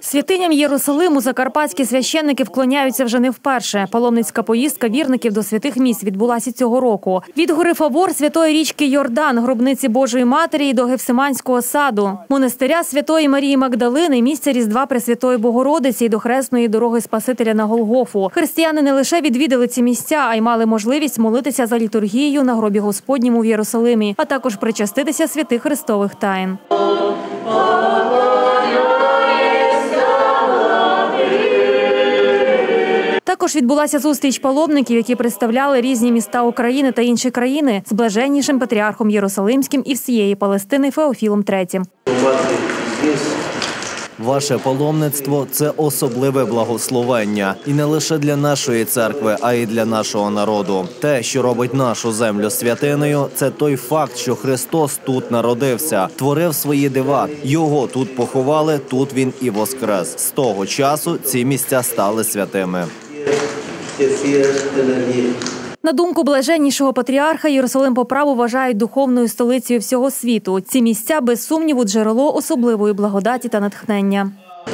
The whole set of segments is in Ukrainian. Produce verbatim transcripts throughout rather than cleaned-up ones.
Святиням Єрусалиму закарпатські священники вклоняються вже не вперше. Паломницька поїздка вірників до святих місць відбулася цього року. Від гори Фавор, святої річки Йордан, гробниці Божої Матері і до Гефсиманського саду, монастиря Святої Марії Магдалини, місця Різдва Пресвятої Богородиці і до хресної дороги Спасителя на Голгофу. Християни не лише відвідали ці місця, а й мали можливість молитися за літургією на гробі Господньому в Єрусалимі, а також причаститися святих христових таїн. Також відбулася зустріч паломників, які представляли різні міста України та інші країни з блаженнішим патріархом Єрусалимським і всієї Палестини Феофілом третім. Ваше паломництво – це особливе благословення. І не лише для нашої церкви, а й для нашого народу. Те, що робить нашу землю святиною – це той факт, що Христос тут народився, творив свої дива. Його тут поховали, тут Він і воскрес. З того часу ці місця стали святими. На думку блаженнішого патріарха, Єрусалим по праву вважають духовною столицею всього світу. Ці місця, без сумніву, джерело особливої благодаті та натхнення.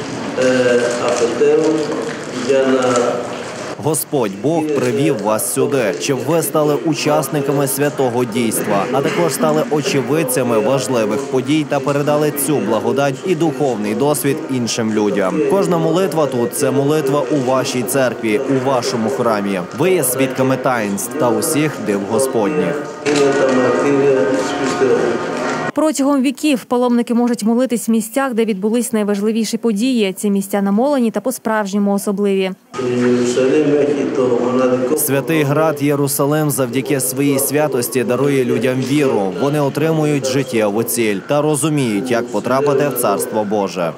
Господь Бог привів вас сюди, щоб ви стали учасниками святого дійства, а також стали очевидцями важливих подій та передали цю благодать і духовний досвід іншим людям. Кожна молитва тут – це молитва у вашій церкві, у вашому храмі. Ви є свідками таїнств та усіх див Господніх. Протягом віків паломники можуть молитись в місцях, де відбулись найважливіші події. Ці місця намолені та по-справжньому особливі. Святий град Єрусалим завдяки своїй святості дарує людям віру. Вони отримують життєву ціль та розуміють, як потрапити в Царство Боже.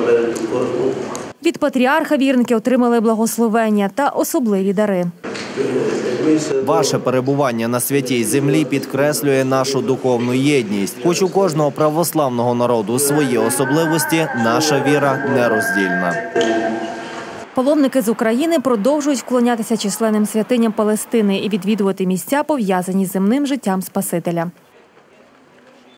Від патріарха вірники отримали благословення та особливі дари. Ваше перебування на святій землі підкреслює нашу духовну єдність. Хоч у кожного православного народу свої особливості, наша віра нероздільна. Паломники з України продовжують вклонятися численним святиням Палестини і відвідувати місця, пов'язані з земним життям Спасителя.